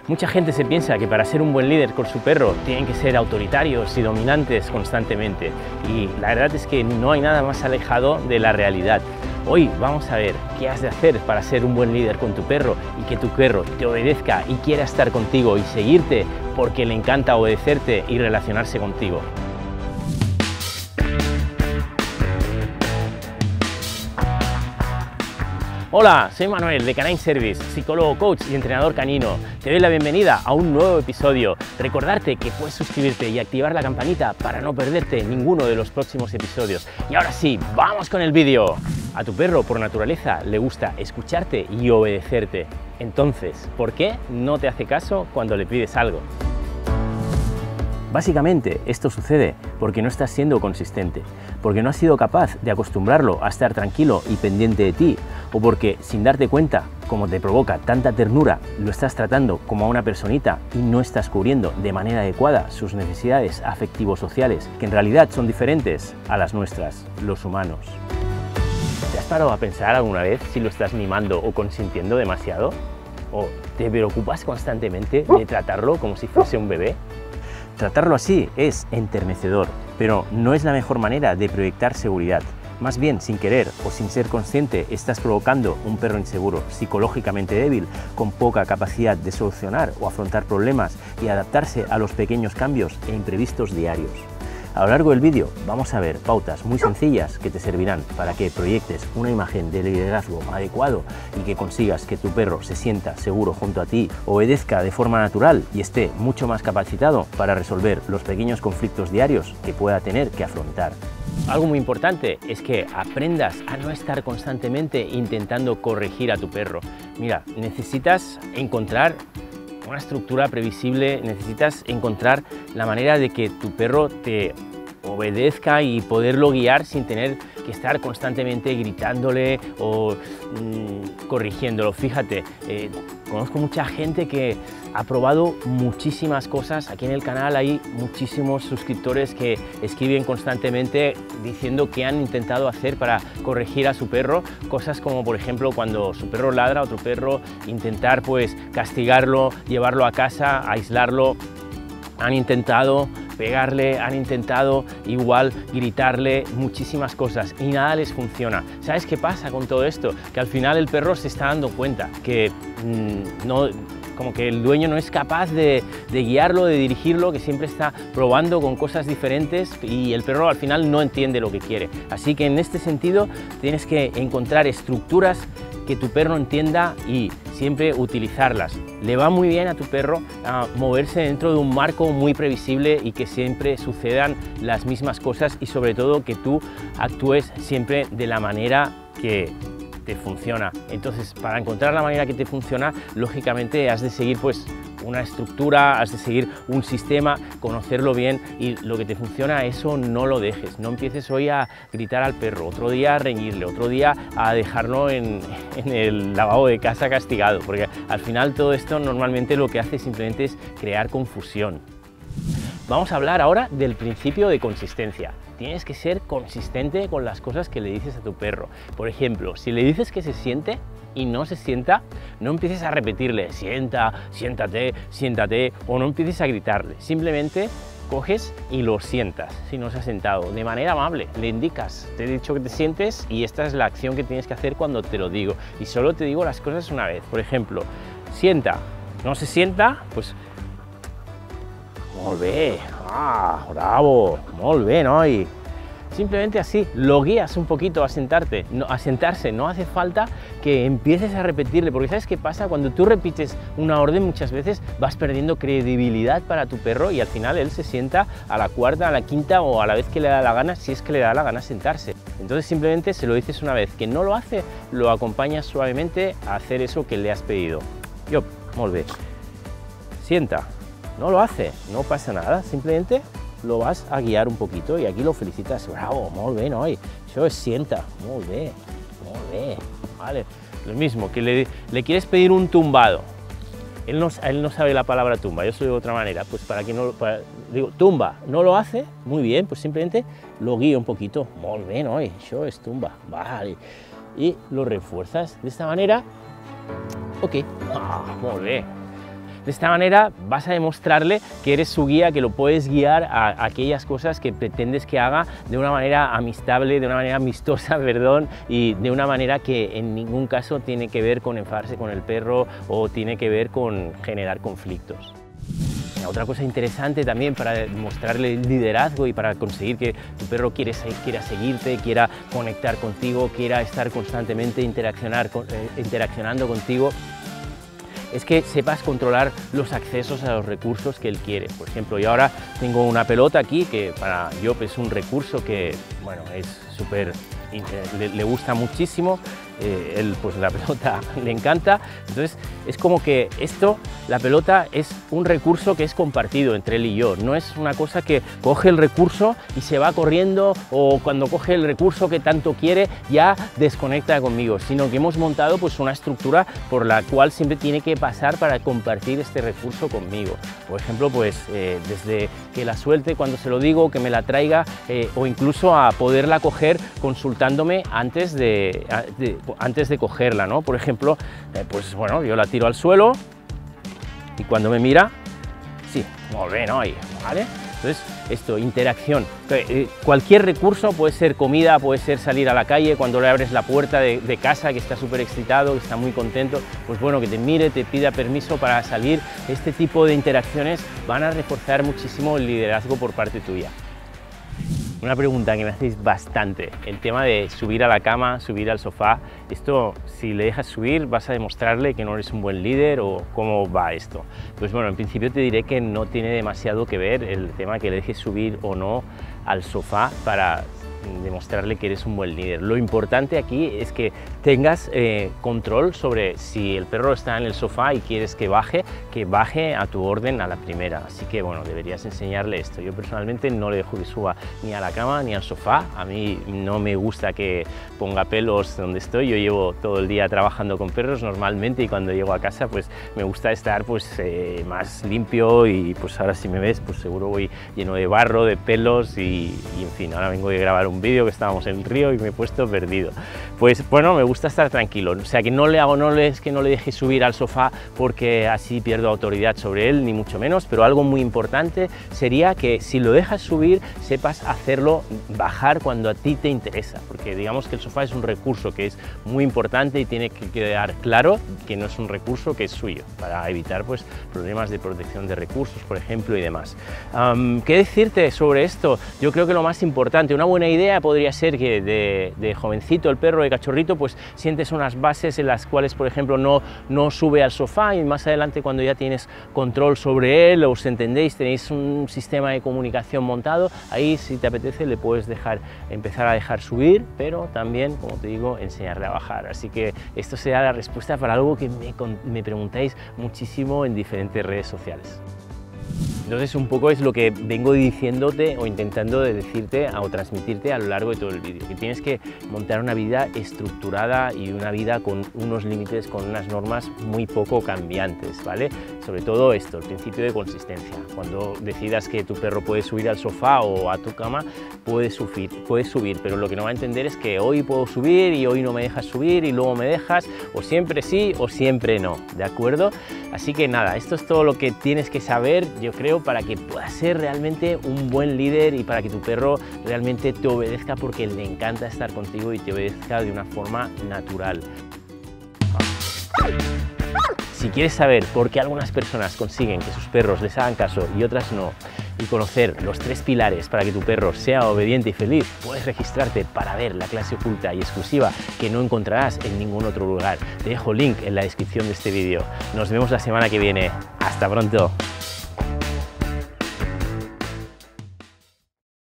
Mucha gente se piensa que para ser un buen líder con su perro tienen que ser autoritarios y dominantes constantemente, y la verdad es que no hay nada más alejado de la realidad. Hoy vamos a ver qué has de hacer para ser un buen líder con tu perro y que tu perro te obedezca y quiera estar contigo y seguirte porque le encanta obedecerte y relacionarse contigo. Hola, soy Manuel de Canine Service, psicólogo, coach y entrenador canino. Te doy la bienvenida a un nuevo episodio. Recordarte que puedes suscribirte y activar la campanita para no perderte ninguno de los próximos episodios. Y ahora sí, ¡vamos con el vídeo! A tu perro, por naturaleza, le gusta escucharte y obedecerte. Entonces, ¿por qué no te hace caso cuando le pides algo? Básicamente, esto sucede porque no estás siendo consistente, porque no has sido capaz de acostumbrarlo a estar tranquilo y pendiente de ti, o porque, sin darte cuenta, como te provoca tanta ternura, lo estás tratando como a una personita y no estás cubriendo de manera adecuada sus necesidades afectivo-sociales, que en realidad son diferentes a las nuestras, los humanos. ¿Te has parado a pensar alguna vez si lo estás mimando o consintiendo demasiado? ¿O te preocupas constantemente de tratarlo como si fuese un bebé? Tratarlo así es enternecedor, pero no es la mejor manera de proyectar seguridad. Más bien, sin querer o sin ser consciente, estás provocando un perro inseguro, psicológicamente débil, con poca capacidad de solucionar o afrontar problemas y adaptarse a los pequeños cambios e imprevistos diarios. A lo largo del vídeo vamos a ver pautas muy sencillas que te servirán para que proyectes una imagen de liderazgo adecuado y que consigas que tu perro se sienta seguro junto a ti, obedezca de forma natural y esté mucho más capacitado para resolver los pequeños conflictos diarios que pueda tener que afrontar. Algo muy importante es que aprendas a no estar constantemente intentando corregir a tu perro. Mira, necesitas encontrar una estructura previsible, necesitas encontrar la manera de que tu perro te obedezca y poderlo guiar sin tener que estar constantemente gritándole o corrigiéndolo. Fíjate, conozco mucha gente que ha probado muchísimas cosas. Aquí en el canal hay muchísimos suscriptores que escriben constantemente diciendo que han intentado hacer para corregir a su perro, cosas como por ejemplo cuando su perro ladra a otro perro, intentar pues castigarlo, llevarlo a casa, aislarlo. Han intentado pegarle, han intentado igual gritarle, muchísimas cosas y nada les funciona. ¿Sabes qué pasa con todo esto? Que al final el perro se está dando cuenta que como que el dueño no es capaz de guiarlo, de dirigirlo, que siempre está probando con cosas diferentes y el perro al final no entiende lo que quiere. Así que en este sentido tienes que encontrar estructuras que tu perro entienda y siempre utilizarlas. Le va muy bien a tu perro a moverse dentro de un marco muy previsible y que siempre sucedan las mismas cosas y sobre todo que tú actúes siempre de la manera que te funciona. Entonces, para encontrar la manera que te funciona, lógicamente has de seguir pues una estructura, has de seguir un sistema, conocerlo bien y lo que te funciona, eso no lo dejes. No empieces hoy a gritar al perro, otro día a reñirle, otro día a dejarlo en el lavabo de casa castigado, porque al final todo esto normalmente lo que hace simplemente es crear confusión. Vamos a hablar ahora del principio de consistencia. Tienes que ser consistente con las cosas que le dices a tu perro. Por ejemplo, si le dices que se siente y no se sienta, no empieces a repetirle sienta, siéntate, siéntate, o no empieces a gritarle. Simplemente coges y lo sientas si no se ha sentado. De manera amable, le indicas, te he dicho que te sientes y esta es la acción que tienes que hacer cuando te lo digo. Y solo te digo las cosas una vez. Por ejemplo, sienta, no se sienta, pues molt bé, bravo, molt bé, noi. Simplemente así, lo guías un poquito a sentarse, no hace falta que empieces a repetirle, porque ¿sabes qué pasa? Cuando tú repites una orden muchas veces vas perdiendo credibilidad para tu perro y al final él se sienta a la cuarta, a la quinta o a la vez que le da la gana, si es que le da la gana sentarse. Entonces simplemente se lo dices una vez, que no lo hace, lo acompañas suavemente a hacer eso que le has pedido. Yo, molt bé, sienta. No lo hace, no pasa nada, simplemente lo vas a guiar un poquito y aquí lo felicitas. Bravo, molt bé, noi, això es sienta, molt bé, vale. Lo mismo, que le quieres pedir un tumbado. Él no sabe la palabra tumba, yo soy de otra manera, pues para que no, digo, tumba, no lo hace, muy bien, pues simplemente lo guío un poquito. Molt bé, noi, això es tumba, vale. Y lo refuerzas de esta manera, ok, molt bé. De esta manera vas a demostrarle que eres su guía, que lo puedes guiar a aquellas cosas que pretendes que haga de una manera amistable, de una manera amistosa, perdón, y de una manera que en ningún caso tiene que ver con enfadarse con el perro o tiene que ver con generar conflictos. Otra cosa interesante también para mostrarle el liderazgo y para conseguir que tu perro quiera seguirte, quiera conectar contigo, quiera estar constantemente interaccionando contigo, es que sepas controlar los accesos a los recursos que él quiere. Por ejemplo, yo ahora tengo una pelota aquí que para Job es un recurso que, bueno, es súper, le gusta muchísimo. Él, pues la pelota le encanta, entonces es como que la pelota es un recurso que es compartido entre él y yo, no es una cosa que coge el recurso y se va corriendo, o cuando coge el recurso que tanto quiere ya desconecta conmigo, sino que hemos montado pues una estructura por la cual siempre tiene que pasar para compartir este recurso conmigo. Por ejemplo, pues desde que la suelte cuando se lo digo, que me la traiga, o incluso a poderla coger consultándome antes de cogerla, ¿no? Por ejemplo, pues bueno, yo la tiro al suelo y cuando me mira, sí, muy bien, ahí, ¿vale? Entonces, interacción. Cualquier recurso, puede ser comida, puede ser salir a la calle, cuando le abres la puerta de casa, que está súper excitado, que está muy contento, pues bueno, que te mire, te pida permiso para salir. Este tipo de interacciones van a reforzar muchísimo el liderazgo por parte tuya. Una pregunta que me hacéis bastante, el tema de subir a la cama, subir al sofá. Esto, si le dejas subir, vas a demostrarle que no eres un buen líder, o cómo va esto. Pues bueno, en principio te diré que no tiene demasiado que ver el tema que le dejes subir o no al sofá para demostrarle que eres un buen líder. Lo importante aquí es que tengas control sobre si el perro está en el sofá y quieres que baje a tu orden a la primera. Así que bueno, deberías enseñarle esto. Yo personalmente no le dejo que suba ni a la cama ni al sofá. A mí no me gusta que ponga pelos donde estoy. Yo llevo todo el día trabajando con perros normalmente, y cuando llego a casa pues me gusta estar pues más limpio, y pues ahora si me ves pues seguro voy lleno de barro, de pelos y en fin, ahora vengo de grabar un vídeo que estábamos en el río y me he puesto perdido. Pues bueno, me gusta estar tranquilo, o sea que no le deje subir al sofá porque así pierdo autoridad sobre él, ni mucho menos, pero algo muy importante sería que si lo dejas subir, sepas hacerlo bajar cuando a ti te interesa, porque digamos que el sofá es un recurso que es muy importante y tiene que quedar claro que no es un recurso que es suyo, para evitar pues problemas de protección de recursos, por ejemplo, y demás. ¿Qué decirte sobre esto? Yo creo que lo más importante, una buena idea podría ser que de jovencito, el perro, de cachorrito, pues sientes unas bases en las cuales, por ejemplo, no sube al sofá, y más adelante, cuando ya tienes control sobre él, os entendéis, tenéis un sistema de comunicación montado, ahí si te apetece le puedes empezar a dejar subir, pero también, como te digo, enseñarle a bajar. Así que esto será la respuesta para algo que me preguntáis muchísimo en diferentes redes sociales. Entonces un poco es lo que vengo diciéndote o intentando de decirte o transmitirte a lo largo de todo el vídeo, que tienes que montar una vida estructurada y una vida con unos límites, con unas normas muy poco cambiantes, ¿vale? Sobre todo esto, el principio de consistencia. Cuando decidas que tu perro puede subir al sofá o a tu cama, puedes subir, pero lo que no va a entender es que hoy puedo subir y hoy no me dejas subir y luego me dejas, o siempre sí o siempre no, ¿de acuerdo? Así que nada, esto es todo lo que tienes que saber, yo creo, para que puedas ser realmente un buen líder y para que tu perro realmente te obedezca porque le encanta estar contigo y te obedezca de una forma natural. Si quieres saber por qué algunas personas consiguen que sus perros les hagan caso y otras no, y conocer los 3 pilares para que tu perro sea obediente y feliz, puedes registrarte para ver la clase oculta y exclusiva que no encontrarás en ningún otro lugar. Te dejo link en la descripción de este vídeo. Nos vemos la semana que viene. ¡Hasta pronto!